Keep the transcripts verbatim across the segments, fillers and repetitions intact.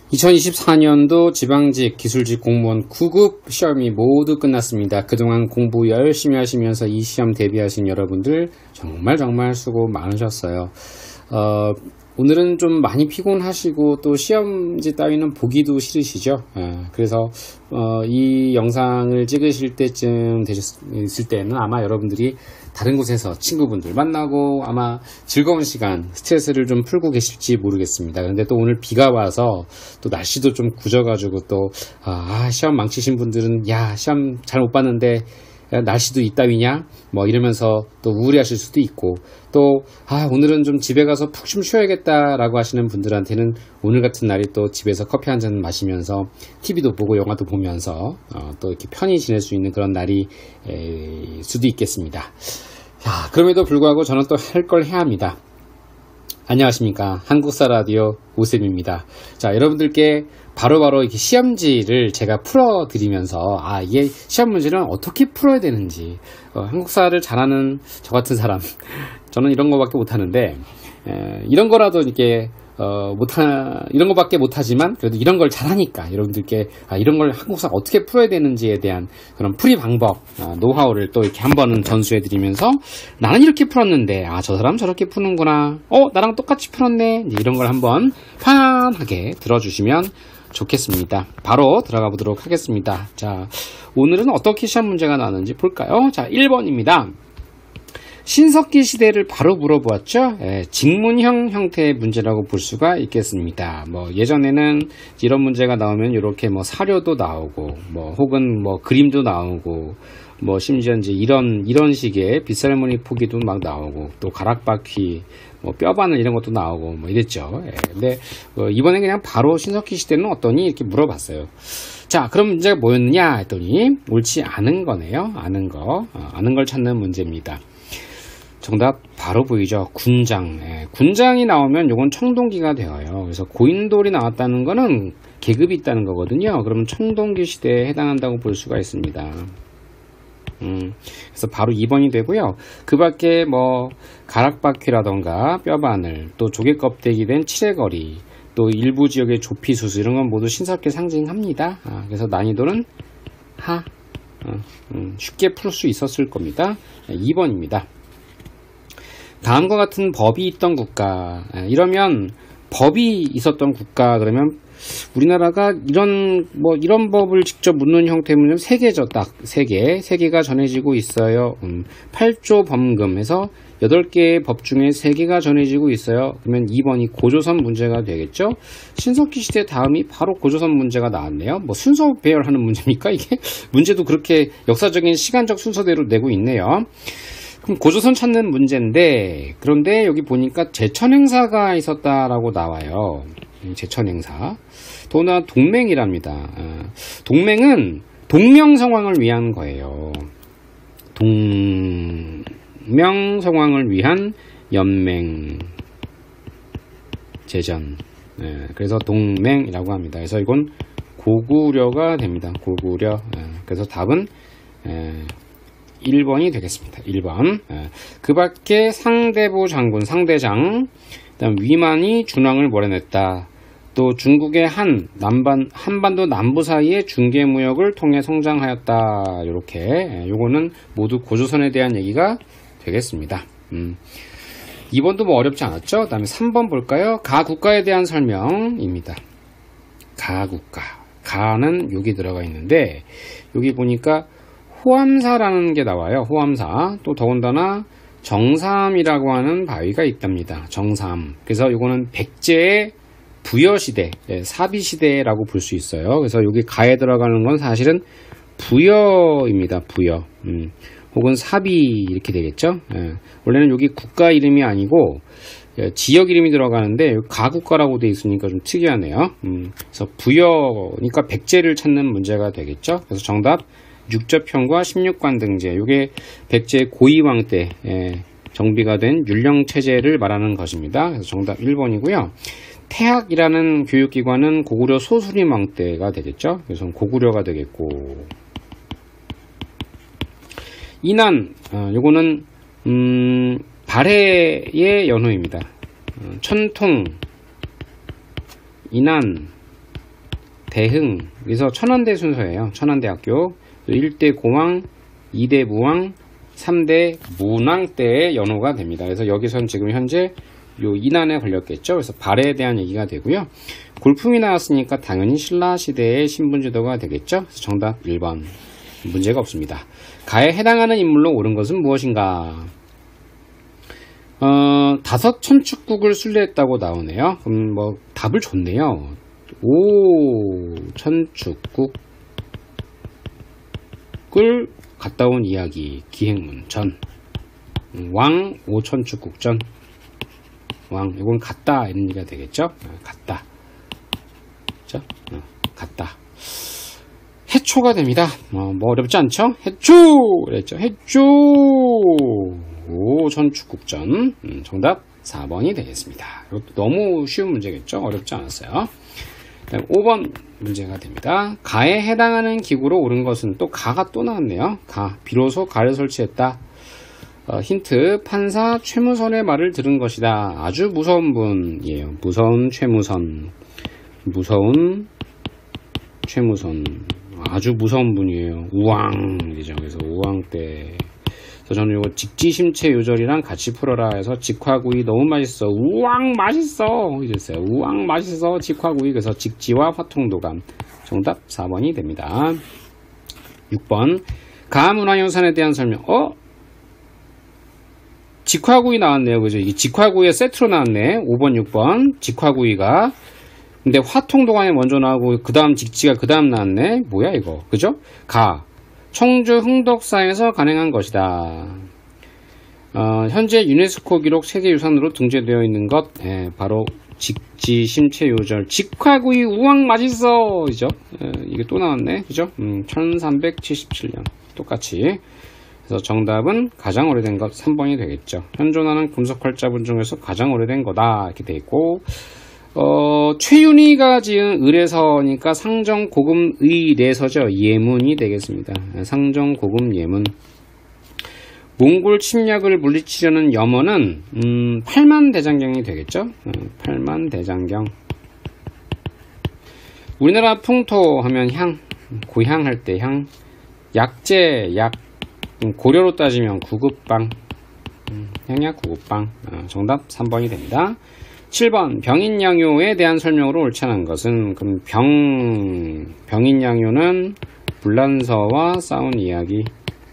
이천이십사 년도 지방직 기술직 공무원 구 급 시험이 모두 끝났습니다. 그동안 공부 열심히 하시면서 이 시험 대비하신 여러분들 정말 정말 수고 많으셨어요. 어, 오늘은 좀 많이 피곤하시고 또 시험지 따위는 보기도 싫으시죠. 예, 그래서 어, 이 영상을 찍으실 때쯤 되셨을 때는 아마 여러분들이 다른 곳에서 친구분들 만나고 아마 즐거운 시간, 스트레스를 좀 풀고 계실지 모르겠습니다. 그런데 또 오늘 비가 와서 또 날씨도 좀 굳어가지고 또 아, 시험 망치신 분들은 야, 시험 잘 못 봤는데 야, 날씨도 이따위냐? 뭐 이러면서 또 우울해하실 수도 있고 또 아, 오늘은 좀 집에 가서 푹 좀 쉬어야겠다라고 하시는 분들한테는 오늘 같은 날이 또 집에서 커피 한 잔 마시면서 티비도 보고 영화도 보면서 어, 또 이렇게 편히 지낼 수 있는 그런 날이 에, 수도 있겠습니다. 자, 그럼에도 불구하고 저는 또 할 걸 해야 합니다. 안녕하십니까, 한국사 라디오 오쌤입니다. 자, 여러분들께 바로바로 바로 이렇게 시험지를 제가 풀어드리면서 아, 이게 시험 문제는 어떻게 풀어야 되는지 어, 한국사를 잘하는 저 같은 사람 저는 이런 거밖에 못하는데 에, 이런 거라도 이렇게 어, 못하, 이런 거밖에 못하지만 그래도 이런 걸 잘하니까 여러분들께 아, 이런 걸 한국사 어떻게 풀어야 되는지에 대한 그런 풀이 방법, 아, 노하우를 또 이렇게 한 번은 전수해 드리면서 나는 이렇게 풀었는데 아, 저 사람 저렇게 푸는구나, 어, 나랑 똑같이 풀었네, 이런 걸 한번 편안하게 들어주시면 좋겠습니다. 바로 들어가 보도록 하겠습니다. 자, 오늘은 어떻게 시험 문제가 나왔는지 볼까요? 자, 일 번입니다. 신석기 시대를 바로 물어보았죠. 예, 직문형 형태의 문제라고 볼 수가 있겠습니다. 뭐 예전에는 이런 문제가 나오면 이렇게 뭐 사료도 나오고 뭐 혹은 뭐 그림도 나오고 뭐 심지어 이제 이런 이런 식의 빗살무늬 포기도 막 나오고 또 가락바퀴 뭐 뼈바늘 이런 것도 나오고 뭐 이랬죠. 예, 근데 어, 이번에 그냥 바로 신석기 시대는 어떠니 이렇게 물어봤어요. 자, 그럼 문제가 뭐였느냐 했더니 옳지 않은 거네요. 아는 거, 어, 아는 걸 찾는 문제입니다. 정답 바로 보이죠. 군장. 예, 군장이 나오면 요건 청동기가 되어요. 그래서 고인돌이 나왔다는 거는 계급이 있다는 거거든요. 그러면 청동기 시대에 해당한다고 볼 수가 있습니다. 음, 그래서 바로 이 번이 되고요. 그 밖에 뭐 가락바퀴라던가 뼈바늘, 또 조개 껍데기 된 칠해거리, 또 일부 지역의 조피수수 이런 건 모두 신석기 상징합니다. 아, 그래서 난이도는 하, 어, 음, 쉽게 풀 수 있었을 겁니다. 예, 이 번입니다. 다음과 같은 법이 있던 국가. 이러면 법이 있었던 국가 그러면 우리나라가 이런 뭐 이런 법을 직접 묻는 형태면 세 개죠. 딱 세 개. 세 개가 전해지고 있어요. 음, 팔 조 범금에서 여덟 개의 법 중에 세 개가 전해지고 있어요. 그러면 이 번이 고조선 문제가 되겠죠. 신석기 시대 다음이 바로 고조선 문제가 나왔네요. 뭐 순서 배열하는 문제입니까 이게? 문제도 그렇게 역사적인 시간적 순서대로 내고 있네요. 그럼 고조선 찾는 문제인데, 그런데 여기 보니까 제천행사가 있었다라고 나와요. 제천행사. 더구나 동맹이랍니다. 동맹은 동명성왕을 위한 거예요. 동명성왕을 위한 연맹 제전. 그래서 동맹이라고 합니다. 그래서 이건 고구려가 됩니다. 고구려. 그래서 답은 일 번이 되겠습니다. 일 번. 그 밖에 상대부 장군, 상대장, 그다음 위만이 준왕을 몰아냈다. 또 중국의 한, 남반, 한반도 남부 사이의 중개무역을 통해 성장하였다. 요렇게. 요거는 모두 고조선에 대한 얘기가 되겠습니다. 음. 이 번도 뭐 어렵지 않았죠? 그 다음에 삼 번 볼까요? 가국가에 대한 설명입니다. 가국가. 가는 여기 들어가 있는데, 여기 보니까 호암사라는 게 나와요. 호암사. 또 더군다나 정삼이라고 하는 바위가 있답니다. 정삼. 그래서 이거는 백제의 부여시대, 사비시대라고 볼 수 있어요. 그래서 여기 가에 들어가는 건 사실은 부여입니다. 부여. 음, 혹은 사비 이렇게 되겠죠. 예. 원래는 여기 국가 이름이 아니고 예, 지역 이름이 들어가는데 가국가라고 되어 있으니까 좀 특이하네요. 음, 그래서 부여니까 백제를 찾는 문제가 되겠죠. 그래서 정답 육접현과 십육관 등재, 이게 백제 고이왕 때 예, 정비가 된 율령체제를 말하는 것입니다. 그래서 정답 일 번이고요. 태학이라는 교육기관은 고구려 소수림왕 때가 되겠죠. 그래서 고구려가 되겠고, 이난, 어, 요거는 음, 발해의 연호입니다. 어, 천통, 이난, 대흥, 그래서 천안대 순서예요. 천안대학교. 일 대 고왕, 이 대 무왕, 삼 대 문왕 때의 연호가 됩니다. 그래서 여기선 지금 현재 요 이난에 걸렸겠죠. 그래서 발에 대한 얘기가 되고요. 골품이 나왔으니까 당연히 신라 시대의 신분제도가 되겠죠. 그래서 정답 일 번. 문제가 없습니다. 가에 해당하는 인물로 옳은 것은 무엇인가? 어, 다섯 천축국을 순례했다고 나오네요. 그럼 뭐 답을 줬네요. 오 천축국을 갔다 온 이야기. 기행문 전 왕 오천축국 전 왕, 이건 갔다 이런 얘기가 되겠죠. 어, 갔다, 그렇죠? 어, 갔다. 해초가 됩니다. 어, 뭐 어렵지 않죠? 해초 그랬죠. 해초 오천축국전. 음, 정답 사 번이 되겠습니다. 이것도 너무 쉬운 문제겠죠? 어렵지 않았어요. 오 번 문제가 됩니다. 가에 해당하는 기구로 옳은 것은 또 가가 또 나왔네요. 가, 비로소 가를 설치했다. 어, 힌트, 판사 최무선의 말을 들은 것이다. 아주 무서운 분이에요. 무서운 최무선. 무서운 최무선. 아주 무서운 분이에요. 우왕이죠. 그래서 우왕 때. 그래서 저는 이거 직지심체 요절이랑 같이 풀어라 해서 직화구이 너무 맛있어. 우왕 맛있어. 이랬어요. 우왕 맛있어. 직화구이. 그래서 직지와 화통도감. 정답 사 번이 됩니다. 육 번. 가문화유산에 대한 설명. 어? 직화구이 나왔네요. 그죠? 이게 직화구이의 세트로 나왔네. 오 번, 육 번. 직화구이가. 근데 화통도감이 먼저 나오고 그 다음 직지가 그 다음 나왔네. 뭐야 이거. 그죠? 가. 청주 흥덕사에서 간행한 것이다. 어, 현재 유네스코 기록 세계유산으로 등재되어 있는 것. 예, 바로 직지심체요절. 직화구이 우왕 맛있어. 그죠? 예, 이게 또 나왔네. 그죠? 음, 천삼백칠십칠 년. 똑같이. 그래서 정답은 가장 오래된 것 삼 번이 되겠죠. 현존하는 금속활자분 중에서 가장 오래된 거다. 이렇게 돼 있고. 어, 최윤희가 지은 의례서니까 상정고금 의례서죠. 예문이 되겠습니다. 상정고금 예문. 몽골 침략을 물리치려는 염원은 음, 팔만대장경이 되겠죠. 어, 팔만대장경. 우리나라 풍토 하면 향, 고향 할 때 향. 약재, 약. 고려로 따지면 구급방. 음, 향약 구급방. 어, 정답 삼 번이 됩니다. 칠 번 병인양요에 대한 설명으로 옳지 않은 것은 그럼 병 병인양요는 불란서와 싸운 이야기.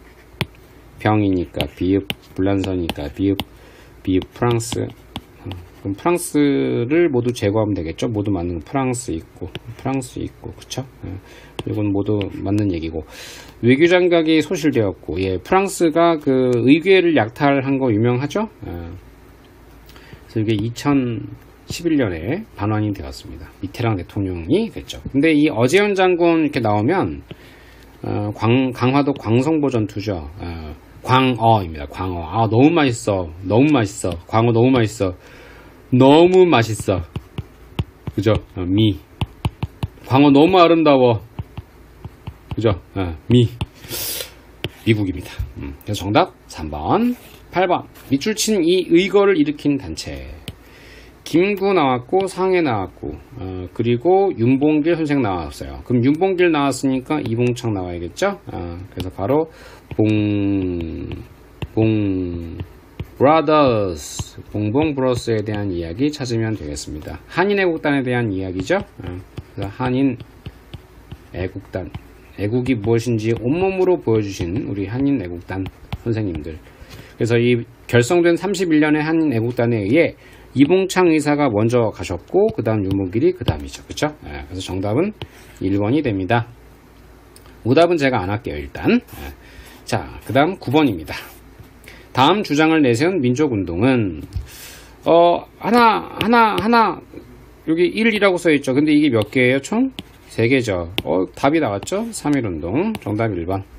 병이니까 비읍, 불란서니까 비읍, 비읍 프랑스. 그럼 프랑스를 모두 제거하면 되겠죠. 모두 맞는 프랑스 있고 프랑스 있고 그쵸? 이건 모두 맞는 얘기고. 외교장각이 소실되었고, 예, 프랑스가 그 의궤를 약탈한 거 유명하죠. 그래서 이게 이천십일 년에 반환이 되었습니다. 미테랑 대통령이 됐죠. 근데 이 어제현 장군 이렇게 나오면 어, 광, 강화도 광성보 전투죠. 어, 광어입니다. 광어. 아 너무 맛있어. 너무 맛있어. 광어 너무 맛있어. 너무 맛있어. 그죠? 어, 미. 광어 너무 아름다워. 그죠? 어, 미. 미국입니다. 음, 그래서 정답 삼 번. 팔 번. 밑줄 친 이 의거를 일으킨 단체. 김구 나왔고 상해 나왔고 어, 그리고 윤봉길 선생 나왔어요. 그럼 윤봉길 나왔으니까 이봉창 나와야겠죠. 어, 그래서 바로 봉... 봉... 브라더스 봉봉 브로스에 대한 이야기 찾으면 되겠습니다. 한인 애국단에 대한 이야기죠. 어, 그래서 한인 애국단 애국이 무엇인지 온몸으로 보여주신 우리 한인 애국단 선생님들. 그래서 이 결성된 삼십일 년의 한인 애국단에 의해 이봉창 의사가 먼저 가셨고 그 다음 윤봉길이 그 다음이죠. 그쵸? 네, 그래서 정답은 일 번이 됩니다. 오답은 제가 안 할게요. 일단. 네. 자, 그 다음 구 번입니다. 다음 주장을 내세운 민족운동은 어 하나 하나 하나 여기 일이라고 써있죠. 근데 이게 몇 개예요? 총? 세 개죠. 어 답이 나왔죠? 삼일운동. 정답 일 번.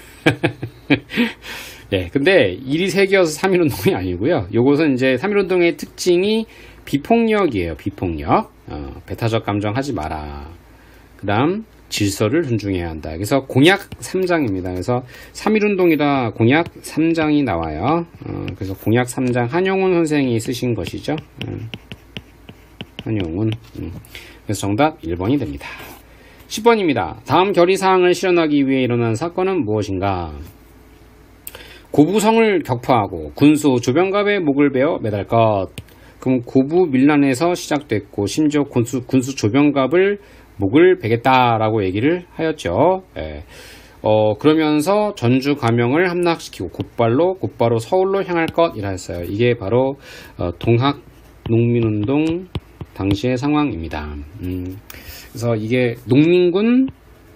예, 근데 일이 세 개여서 삼일운동이 아니고요. 요것은 이제 삼일운동의 특징이 비폭력이에요. 비폭력. 어, 배타적 감정 하지 마라. 그 다음 질서를 존중해야 한다. 그래서 공약 삼 장입니다. 그래서 삼일운동이다 공약 삼 장이 나와요. 어, 그래서 공약 삼 장 한용운 선생이 쓰신 것이죠. 음, 한용운. 음. 그래서 정답 일 번이 됩니다. 십 번입니다. 다음 결의사항을 실현하기 위해 일어난 사건은 무엇인가? 고부성을 격파하고 군수 조병갑의 목을 베어 매달 것. 그럼 고부 밀란에서 시작됐고 심지어 군수, 군수 조병갑을 목을 베겠다라고 얘기를 하였죠. 예. 어, 그러면서 전주 가명을 함락시키고 곧바로 곧바로 서울로 향할 것이라 했어요. 이게 바로 어, 동학 농민운동 당시의 상황입니다. 음, 그래서 이게 농민군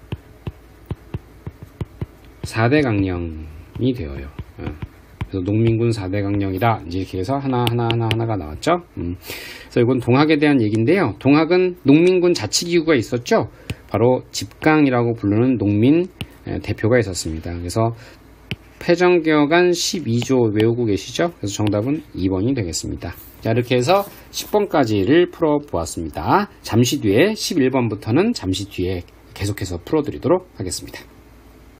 사 대 강령이 되어요. 어, 그래서 농민군 사 대 강령이다. 이렇게 해서 하나 하나 하나 하나가 나왔죠. 음, 그래서 이건 동학에 대한 얘기인데요. 동학은 농민군 자치기구가 있었죠. 바로 집강이라고 부르는 농민 대표가 있었습니다. 그래서 패정개혁안 십이 조 외우고 계시죠? 그래서 정답은 이 번이 되겠습니다. 자, 이렇게 해서 십 번까지를 풀어보았습니다. 잠시 뒤에 십일 번부터는 잠시 뒤에 계속해서 풀어드리도록 하겠습니다.